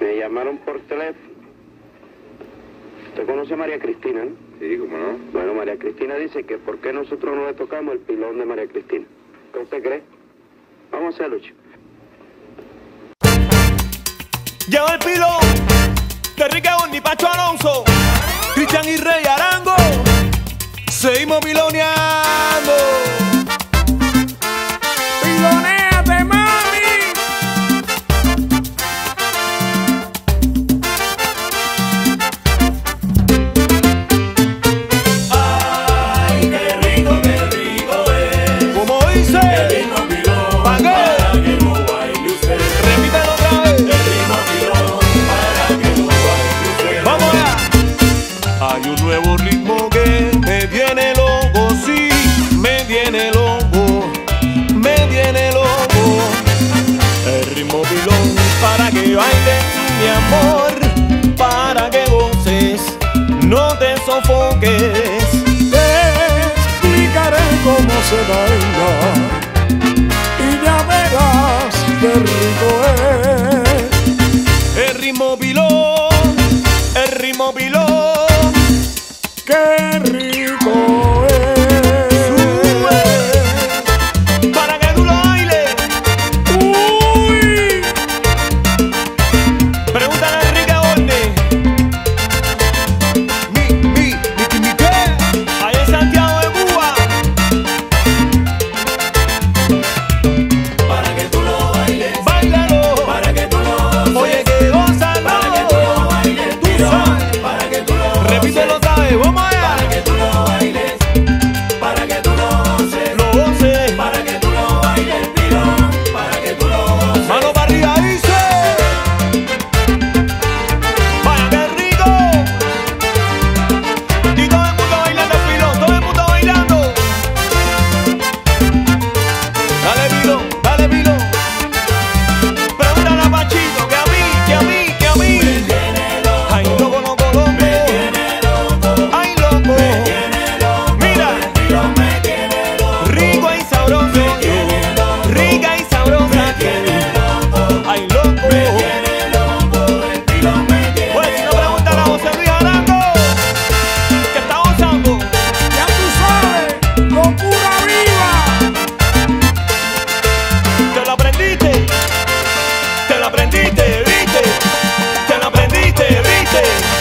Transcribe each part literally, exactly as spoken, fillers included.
Me llamaron por teléfono. ¿Usted conoce a María Cristina, no? Sí, ¿cómo no? Bueno, María Cristina dice que ¿por qué nosotros no le tocamos el pilón de María Cristina? ¿Qué usted cree? Vamos a hacerlo, chico. Lleva el pilón de Enrique Borni, Pacho Alonso, Cristian y Rey Arango. Seguimos piloneando. Pilonéate, mami. Ay, qué rico, qué rico es. Como dice El ritmo pilón para que lo baile usted. Repítelo otra vez. El ritmo pilón para que lo baile usted. Vamos allá. Hay un nuevo ritmo que me tiene loco, sí, me tiene loco, me tiene loco. El ritmo pilón para que bailes, mi amor, para que goces, no te sofoques. Te explicaré cómo se baila y ya verás qué rico es. El ritmo pilón, el ritmo pilón. Qué rico es. Sube para que tú lo bailes. Uy, Pregúntale a Enrique Borni. Mi, mi, mi, mi, mi, ¿qué? Ahí en Santiago de Cuba. Para que tú lo bailes, Báilalo. para que tú lo goces, Oye, que gózalo. para que tú lo bailes, Tú pilón, sabes. para que tú lo goces, Repítelo otra vez. Vamos allá. para que tú lo bailes, para que tú lo goces, Lo goce. para que tú lo bailes, pilón, para que tú lo goces. Mano para arriba, dice. Vaya, qué rico. Y todo el mundo bailando el pilón. Todo el mundo bailando. Dale, pilón. Dale, pilón. Pregúntale a Pachito que a mí, que a mí, que a mí. Ay, loco, loco, loco. Ay, loco. Mira. Rico y sabroso. Rica y sabrosa. Ay, loco. Pues si no preguntan a José Luis Arango, que está gozando. ya tú sabes, locura viva. Te lo aprendiste. Te lo aprendiste, viste. Te lo aprendiste, viste.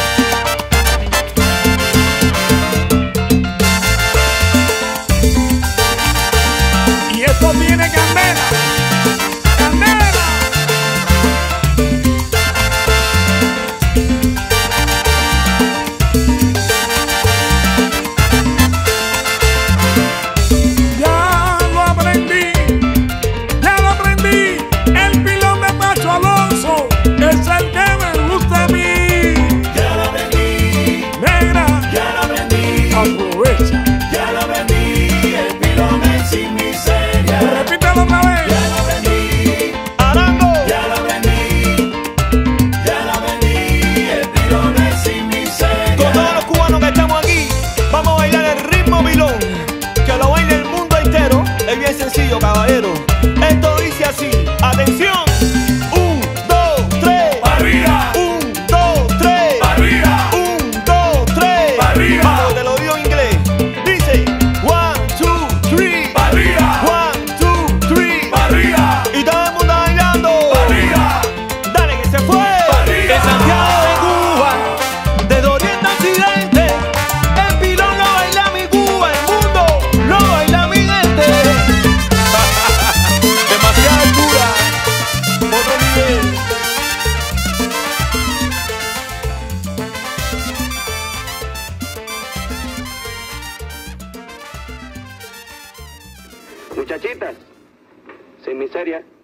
Y esto tiene candela, candela. Ya lo aprendí, ya lo aprendí. El pilón de Pacho Alonso es el que me gusta a mí. Ya lo aprendí, Negra, ya lo aprendí, aprovecha. ya lo aprendí, el pilón es sin miseria. Repítelo otra vez. Ya lo aprendí, Arango. ya lo aprendí, ya lo aprendí, el pilón es sin miseria. Con todos los cubanos que estamos aquí, vamos a bailar el ritmo pilón. Que lo baile el mundo entero. Es bien sencillo, caballero. Esto dice así. Atención. Un, dos, tres. Pa' arriba, Un, dos, tres. pa' arriba, Un, dos, tres. Pa' arriba. Vamos, te lo digo en inglés. Dice one, two, three. pa' arriba, One, two, three. pa' arriba, Y todo el mundo bailando. pa' arriba. Dale que se fue. arriba. De Santiago de Cuba, de Oriente a Occidente, el pilón lo baila mi Cuba, el mundo lo baila mi gente. Demasiada altura, otro nivel. Muchachitas, sin miseria.